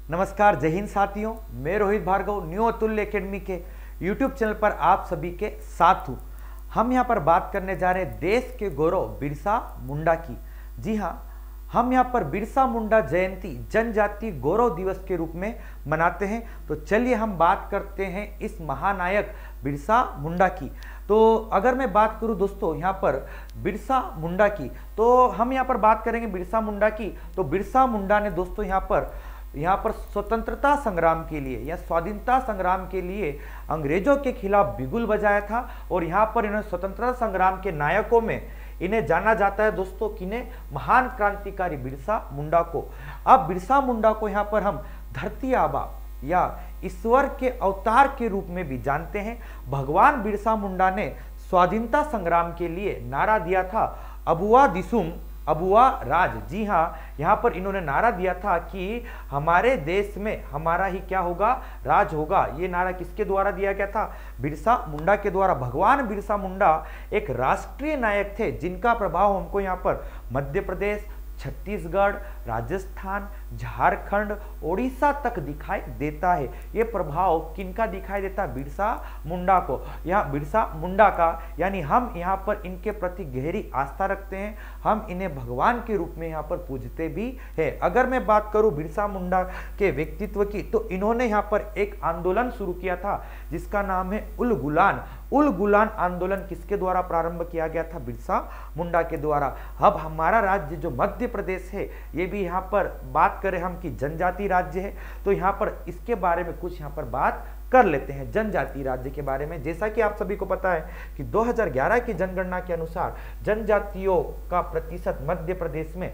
नमस्कार, जय हिंद साथियों। मैं रोहित भार्गव न्यू अतुल्य एकेडमी के यूट्यूब चैनल पर आप सभी के साथ हूँ। हम यहाँ पर बात करने जा रहे हैं देश के गौरव बिरसा मुंडा की। जी हाँ, हम यहाँ पर बिरसा मुंडा जयंती जनजातीय गौरव दिवस के रूप में मनाते हैं। तो चलिए हम बात करते हैं इस महानायक बिरसा मुंडा की। तो अगर मैं बात करूं दोस्तों यहाँ पर बिरसा मुंडा की, तो हम यहाँ पर बात करेंगे बिरसा मुंडा की। तो बिरसा मुंडा ने दोस्तों यहाँ पर स्वतंत्रता संग्राम के लिए या स्वाधीनता संग्राम के लिए अंग्रेजों के खिलाफ बिगुल बजाया था। और यहाँ पर इन्होंने स्वतंत्रता संग्राम के नायकों में इन्हें जाना जाता है दोस्तों, किन्हें? महान क्रांतिकारी बिरसा मुंडा को। अब बिरसा मुंडा को यहाँ पर हम धरती आबा या ईश्वर के अवतार के रूप में भी जानते हैं। भगवान बिरसा मुंडा ने स्वाधीनता संग्राम के लिए नारा दिया था, अबुआ दिसुम अबुआ राज। जी हाँ, यहाँ पर इन्होंने नारा दिया था कि हमारे देश में हमारा ही क्या होगा, राज होगा। ये नारा किसके द्वारा दिया गया था? बिरसा मुंडा के द्वारा। भगवान बिरसा मुंडा एक राष्ट्रीय नायक थे जिनका प्रभाव हमको यहाँ पर मध्य प्रदेश, छत्तीसगढ़, राजस्थान, झारखंड, ओडिशा तक दिखाई देता है। ये प्रभाव किनका दिखाई देता है? बिरसा मुंडा को। यहाँ बिरसा मुंडा का, यानी हम यहाँ पर इनके प्रति गहरी आस्था रखते हैं। हम इन्हें भगवान के रूप में यहाँ पर पूजते भी है। अगर मैं बात करूँ बिरसा मुंडा के व्यक्तित्व की, तो इन्होंने यहाँ पर एक आंदोलन शुरू किया था जिसका नाम है उल गुलान। उल गुलान आंदोलन किसके द्वारा प्रारंभ किया गया था? बिरसा मुंडा के द्वारा। अब हमारा राज्य जो मध्य प्रदेश है, ये भी यहाँ पर बात करें हम कि जनजाति राज्य है, तो यहाँ पर इसके बारे में कुछ यहाँ पर बात कर लेते हैं जनजाति राज्य के बारे में। जैसा कि आप सभी को पता है कि 2011 की जनगणना के अनुसार जनजातियों का प्रतिशत मध्य प्रदेश में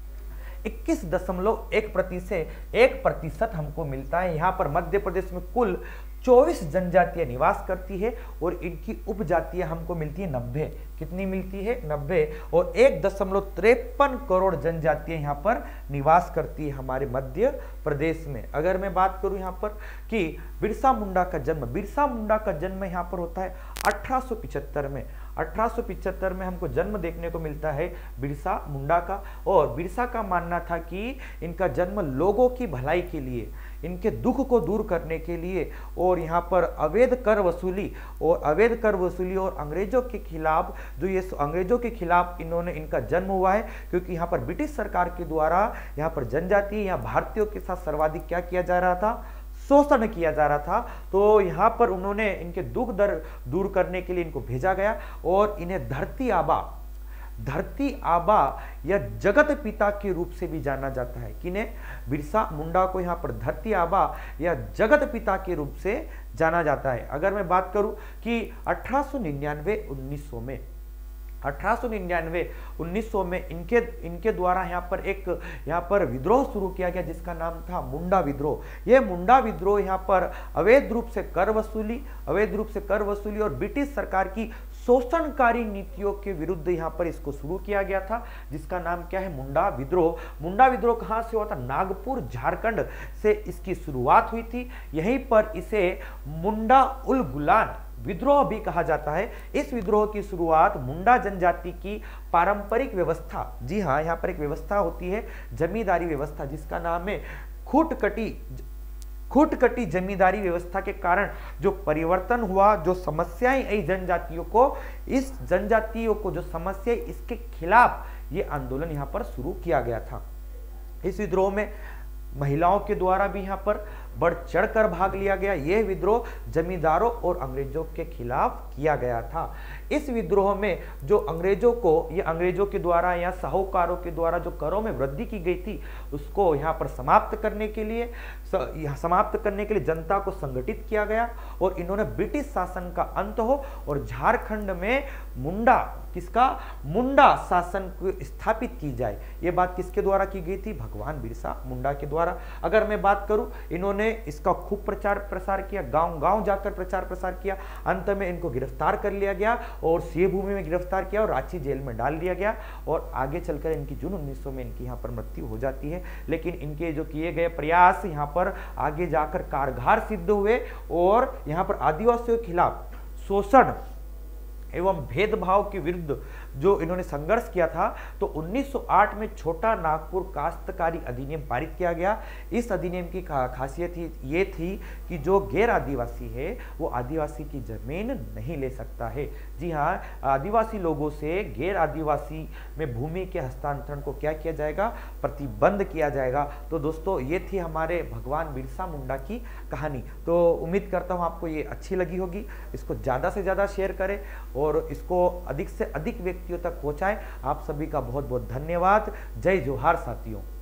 21.1% हमको मिलता है। यहाँ पर मध्य प्रदेश में कुल 24 जनजातियां निवास करती है और इनकी उपजातियां हमको मिलती है 90। कितनी मिलती है? 90। और 1.53 करोड़ जनजातियां यहाँ पर निवास करती है हमारे मध्य प्रदेश में। अगर मैं बात करूं यहाँ पर कि बिरसा मुंडा का जन्म यहाँ पर होता है 1875 में। 1875 में हमको जन्म देखने को मिलता है बिरसा मुंडा का। और बिरसा का मानना था कि इनका जन्म लोगों की भलाई के लिए, इनके दुख को दूर करने के लिए, और यहाँ पर अवैध कर वसूली और अंग्रेजों के खिलाफ, जो ये अंग्रेजों के खिलाफ इनका जन्म हुआ है, क्योंकि यहाँ पर ब्रिटिश सरकार के द्वारा यहाँ पर जनजाति या भारतीयों के साथ सर्वाधिक क्या किया जा रहा था? शोषण किया जा रहा था। तो यहाँ पर उन्होंने इनके दुख दर्द दूर करने के लिए इनको भेजा गया और इन्हें धरती आबा या जगत पिता के रूप से भी जाना जाता है। किन्हें? बिरसा मुंडा को यहाँ पर धरती आबा या जगत पिता के रूप से जाना जाता है। अगर मैं बात करूं कि 1899-1900 में इनके द्वारा यहाँ पर विद्रोह शुरू किया गया जिसका नाम था मुंडा विद्रोह। यह मुंडा विद्रोह यहाँ पर अवैध रूप से कर वसूली और ब्रिटिश सरकार की शोषणकारी नीतियों के विरुद्ध यहाँ पर इसको शुरू किया गया था, जिसका नाम क्या है? मुंडा विद्रोह। मुंडा विद्रोह कहाँ से हुआ था? नागपुर, झारखंड से इसकी शुरुआत हुई थी। यहीं पर इसे मुंडा उल गुलान विद्रोह भी कहा जाता है। इस विद्रोह की शुरुआत मुंडा जनजाति की पारंपरिक व्यवस्था, जी हाँ, यहाँ पर एक व्यवस्था होती है जमींदारी व्यवस्था जिसका नाम है खूटकटी जमींदारी व्यवस्था के कारण जो परिवर्तन हुआ, जो समस्याएं आई जनजातियों को जो समस्या, इसके खिलाफ ये आंदोलन यहाँ पर शुरू किया गया था। इस विद्रोह में महिलाओं के द्वारा भी यहाँ पर बढ़ चढ़कर भाग लिया गया। यह विद्रोह जमींदारों और अंग्रेजों के खिलाफ किया गया था। इस विद्रोह में जो अंग्रेजों के द्वारा या साहूकारों के द्वारा जो करों में वृद्धि की गई थी, उसको यहाँ पर समाप्त करने के लिए जनता को संगठित किया गया और इन्होंने ब्रिटिश शासन का अंत हो और झारखंड में मुंडा शासन को स्थापित की जाए। यह बात किसके द्वारा की गई थी? भगवान बिरसा मुंडा के द्वारा। अगर मैं बात करूं, इन्होंने इसका खूब प्रचार प्रसार किया, गांव-गांव जाकर प्रचार प्रसार किया। अंत में इनको गिरफ्तार कर लिया गया और सिंहभूमि में गिरफ्तार किया और रांची जेल में डाल दिया गया। और आगे चलकर इनकी जून 1900 में इनकी यहाँ पर मृत्यु हो जाती है। लेकिन इनके जो किए गए प्रयास यहाँ पर आगे जाकर कारगर सिद्ध हुए और यहाँ पर आदिवासियों के खिलाफ शोषण एवं भेदभाव के विरुद्ध जो इन्होंने संघर्ष किया था, तो 1908 में छोटा नागपुर काश्तकारी अधिनियम पारित किया गया। इस अधिनियम की खासियत ये थी कि जो गैर आदिवासी है वो आदिवासी की जमीन नहीं ले सकता है। जी हाँ, आदिवासी लोगों से गैर आदिवासी में भूमि के हस्तांतरण को क्या किया जाएगा, प्रतिबंध किया जाएगा। तो दोस्तों ये थी हमारे भगवान बिरसा मुंडा की कहानी। तो उम्मीद करता हूँ आपको ये अच्छी लगी होगी। इसको ज़्यादा से ज़्यादा शेयर करें और इसको अधिक से अधिक व्यक्तियों तक पहुँचाएं। आप सभी का बहुत बहुत धन्यवाद। जय जोहार साथियों।